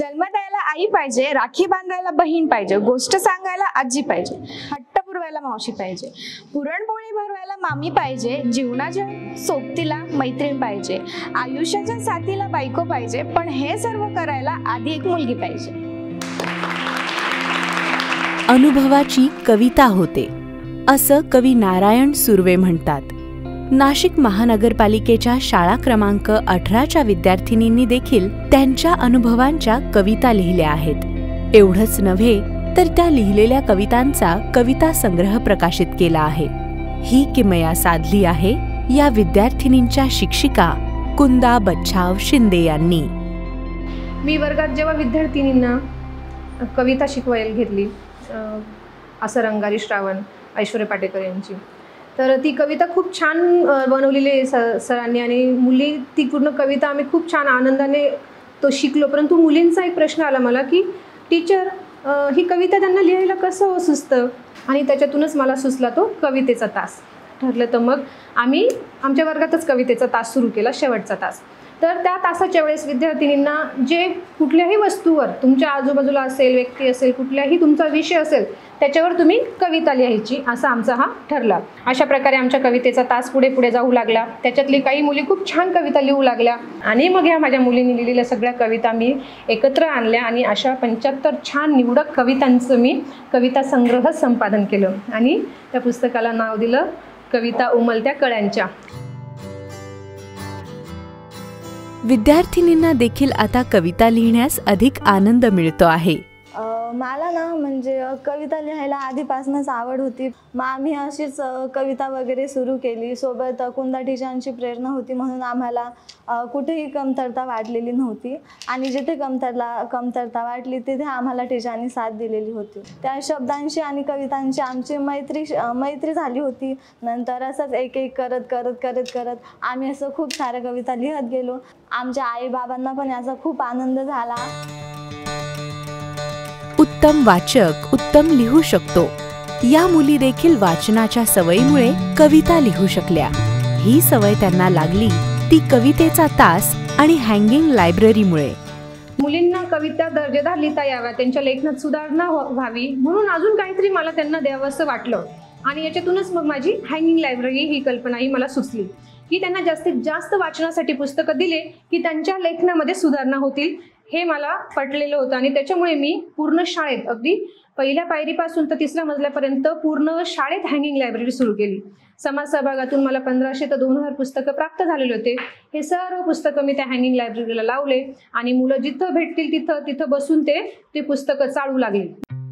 जन्म द्यायला आई पाहिजे, राखी बांधायला बहीण पाहिजे, गोष्ट सांगायला आजी पाहिजे, हट्ट पुरवायला मावशी पाहिजे, पुरणपोळी भरवायला मामी पाहिजे, जीवनाच्या सोबतीला मैत्रीण पाहिजे, आयुष्याच्या साथीला बायको पाहिजे, पण हे सर्व करायला आधी एक मुलगी पाहिजे। अनुभवाची कविता होते असं कवी नारायण सुर्वे म्हणतात। नाशिक महानगरपालिकेच्या शाळा क्रमांक 18च्या विद्यार्थिनींनी देखील त्यांच्या अनुभवांच्या कविता लिहिल्या आहेत। एवढंच नव्हे तर त्या लिहिलेल्या कवितांचा कविता संग्रह प्रकाशित केला आहे। ही किमया साधली आहे या विद्यार्थिनींच्या शिक्षिका कुंदा बच्छाव शिंदे यांनी। मी वर्गात जेव्हा विद्यार्थिनींना कविता शिकवायला घेतली, असं रंगारी श्रावण ऐश्वर्या पाटेकर यांची, तर ती कविता खूप छान बनवलेली आहे सरांनी आणि मुली ती पूर्ण कविता आम्ही खूप छान आनंदाने तो शिकलो। परंतु मुलींचा एक प्रश्न आला मला की टीचर ही कविता त्यांना लिहायला कसं सुचतं, आणि त्याच्यातूनच मला सुचला तो कवितेचा तास। ठरलं तर मग आम्ही आमच्या वर्गातच कवितेचा तास सुरू केला, शेवटचा तास। तर त्या तासाच्या वेळेस विद्यार्थिनींना जे कुठल्याही वस्तूवर तुमच्या आजूबाजूला असेल, व्यक्ती असेल, कुठल्याही तुमचा विषय असेल त्याच्यावर तुम्ही कविता लिहायची, असा आमचा हा ठरला। अशा प्रकारे आमच्या कवितेचा तास पुढे पुढे जाऊ लागला। त्याच्यातली काही मुली खूप छान कविता लिहू लागल्या आणि मग या माझ्या मुलींनी लिहिलेल्या सगळ्या कविता मी एकत्र आणल्या आणि अशा 75 छान निवडक कवितांचं मी कविता संग्रह संपादन केलं आणि त्या पुस्तकाला नाव दिलं कविता उमलत्या कळ्यांच्या। विद्यार्थिनींना देखील आता कविता लिहिण्यास अधिक आनंद मिळतो आहे। मला ना म्हणजे कविता लिहायला आधीपासूनच आवड होती। मग आम्ही अशीच कविता वगैरे सुरू केली। सोबत कुंदा टीचरांची प्रेरणा होती म्हणून आम्हाला कुठेही कमतरता वाटलेली नव्हती आणि जिथे कमतरता वाटली तिथे आम्हाला टीचरांनी साथ दिलेली होती। त्या शब्दांशी आणि कवितांची आमची मैत्री झाली होती। नंतर असंच एक एक करत आम्ही असं खूप साऱ्या कविता लिहत गेलो। आमच्या आई बाबांना पण याचा खूप आनंद झाला। उत्तम वाचक उत्तम लिहू शकतो, या मुली देखील वाचनाच्या सवयीमुळे कविता लिहू शकल्या। ही सवय त्यांना लागली ती कवितेचा तास आणि हँगिंग लायब्ररीमुळे। मुलींना कविता दर्जेदार लिहिता याव्या, त्यांच्या लेखनात सुधारणा व्हावी म्हणून अजून काहीतरी मला त्यांना द्यावं असं वाटलं आणि याच्यातूनच मग माझी हँगिंग लायब्ररी ही कल्पनाही मला सुचली की त्यांना जास्तीत जास्त वाचनासाठी पुस्तकं दिले की त्यांच्या लेखनामध्ये सुधारणा होतील, हे मला पटलेलं होतं। आणि त्याच्यामुळे मी पूर्ण शाळेत अगदी पहिल्या पायरीपासून तर 3ऱ्या मजल्यापर्यंत पूर्ण शाळेत हँगिंग लायब्ररी सुरू केली। समाज सहभागातून मला 1500 ते 2000 पुस्तकं प्राप्त झालेले होते। हे सर्व पुस्तकं मी त्या हँगिंग लायब्ररीला लावले आणि मुलं जिथं भेटतील तिथं बसून ते पुस्तकं चाळू लागली।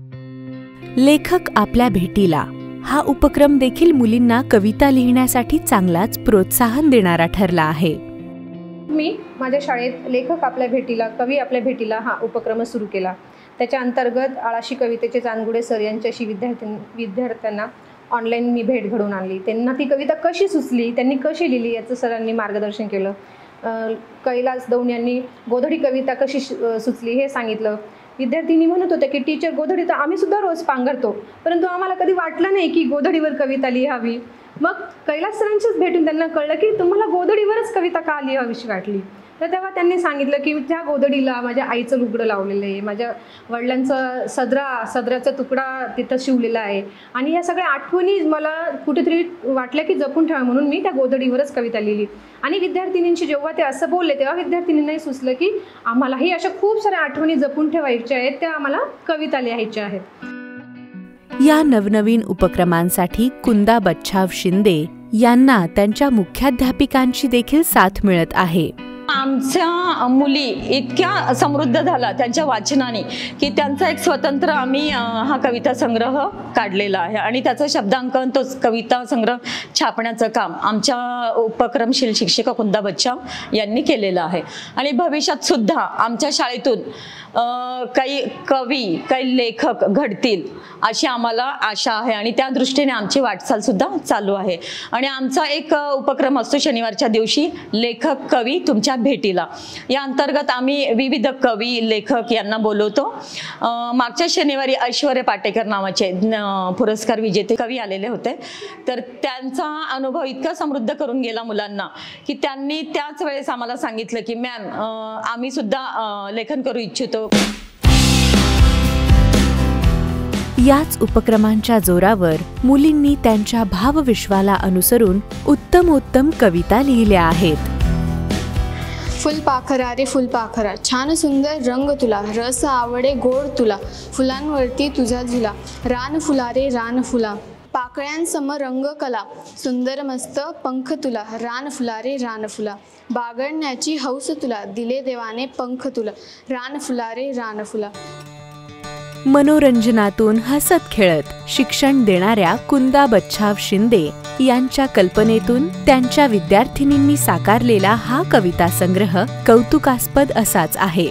लेखक आपल्या भेटीला हा उपक्रम देखील मुलींना कविता लिहिण्यासाठी चांगलाच प्रोत्साहन देणारा ठरला आहे। मी माझ्या शाळेत लेखक आपल्या भेटीला, कवी आपल्या भेटीला हा उपक्रम सुरू केला। त्याच्या अंतर्गत आळाशी कवितेचे चांदगुडे सर यांच्याशी विद्यार्थ्यांना ऑनलाईन मी भेट घडवून आणली। त्यांना ती कविता कशी सुचली, त्यांनी कशी लिहिली याचं सरांनी मार्गदर्शन केलं। कैलास दौंड यांनी गोधडी कविता कशी सुचली हे सांगितलं। विद्यार्थिनी म्हणत होत्या की टीचर गोधडी तर आम्ही सुद्धा रोज पांघरतो, परंतु आम्हाला कधी वाटलं नाही की गोधडीवर कविता लिहावी। मग कैलास सरांशीच भेटून त्यांना कळलं की तुम्हाला गोधडीवरच कविता का लिहावीशी वाटली। तर तेव्हा त्यांनी सांगितलं की त्या गोधडीला माझ्या आईचं लुगडं लावलेलं आहे, माझ्या वडिलांचा सदराचा तुकडा तिथं शिवलेला आहे आणि या सगळ्या आठवणी मला कुठेतरी वाटल्या की जपून ठेवा, म्हणून मी त्या गोधडीवरच कविता लिहिली। आणि विद्यार्थिनींशी जेव्हा ते असं बोलले तेव्हा विद्यार्थिनींनाही सुचलं की आम्हालाही अशा खूप साऱ्या आठवणी जपून ठेवायच्या आहेत, त्या आम्हाला कविता लिहायच्या आहेत। या नवनवीन उपक्रमांसाठी कुंदा बच्छाव शिंदे यांना त्यांच्या मुख्याध्यापिकांची देखील साथ मिळत आहे। आमच्या मुली इतक्या समृद्ध झाला त्यांच्या वाचनाने की त्यांचा एक स्वतंत्र आम्ही हा कविता संग्रह काढलेला आहे आणि त्याचं शब्दांकन, तो कविता संग्रह छापण्याचं काम आमच्या उपक्रमशील शिक्षिका कुंदा बच्छाव यांनी केलेलं आहे। आणि भविष्यात सुद्धा आमच्या शाळेतून काही कवी, काही लेखक घडतील अशी आम्हाला आशा आहे आणि त्या दृष्टीने आमची वाटचाल सुद्धा चालू आहे। आणि आमचा एक उपक्रम असतो शनिवारच्या दिवशी, लेखक कवी तुमच्या त्यांच्या भेटीला. या अंतर्गत आम्ही विविध कवी लेखक यांना बोलवतो. मागच्या शनिवारी ऐश्वर्य पाटेकर नावाचे पुरस्कार विजेते कवी आलेले होते. तर त्यांचा अनुभव इतका समृद्ध करून गेला मुलांना की त्यांनी त्याच वेळेस आम्हाला सांगितलं की मॅम आम्ही सुद्धा लेखन करू इच्छितो. याच उपक्रमांच्या जोरावर मुलींनी त्यांच्या भावविश्वाला अनुसरून उत्तमोत्तम कविता लिहिल्या आहेत. फुलपाखरा रे फुलपाखरा, छान सुंदर रंग तुला, रस आवडे गोड तुला, फुलांवरती तुझा झुला, रान फुला रे रान फुला, पाकळ्यांसम रंग कला, सुंदर मस्त पंख तुला, रान फुला रे रान फुला, बागडण्याची हौस तुला, दिले देवाने पंख तुला, रान फुला रे रान फुला. मनोरंजनातून हसत खेळत शिक्षण देणाऱ्या कुंदा बच्छाव शिंदे यांच्या कल्पनेतून त्यांच्या विद्यार्थिनींनी साकारलेला हा कविता संग्रह कौतुकास्पद असाच आहे.